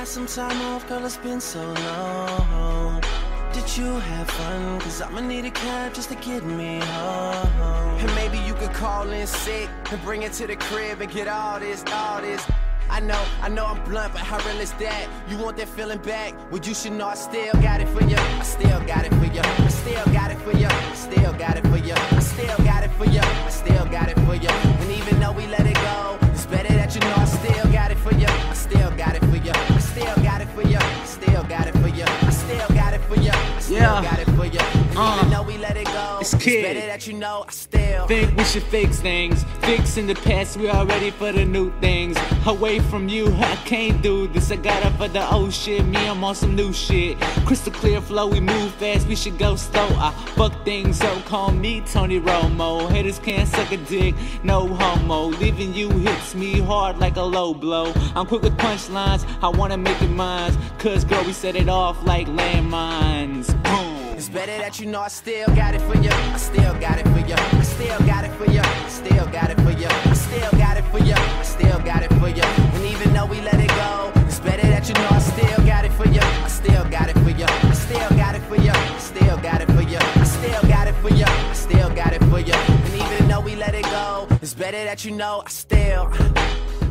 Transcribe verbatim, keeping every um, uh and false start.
Got some time off, girl, it's been so long. Did you have fun? Cause I'ma need a cab just to get me home. And maybe you could call in sick and bring it to the crib and get all this, all this. I know, I know I'm blunt, but how real is that? You want that feeling back? Well, you should know I still got it for you. I still got it for you. I still got it for you. I still got it for you. I still got it for you. I still got it for you. And even though we let it go, it's better that you know I still got it for you. I still got it for you. I still got it for you. I still got it for you. I still got it for you. I still Yeah. got it for you. And Uh, even though we let it go, it's it's Kid. better that you know I still Think we should fix things, fix in the past, we are ready for the new things. Away from you, I can't do this, I got up for the old shit, me I'm on some new shit. Crystal clear flow, we move fast, we should go slow. I fuck things up, call me Tony Romo. Haters can't suck a dick, no homo. Leaving you hits me hard like a low blow. I'm quick with punchlines, I wanna make it mine. Cause girl, we set it off like landmines. Boom. It's better that you know I still got it for you. I still got it for you. I still got it for you. I still got it for you. I still got it for you. I still got it for you. And even though we let it go, it's better that you know I still got it for you. I still got it for you. I still got it for you. I still got it for you. I still got it for you. I still got it for you. And even though we let it go, it's better that you know I still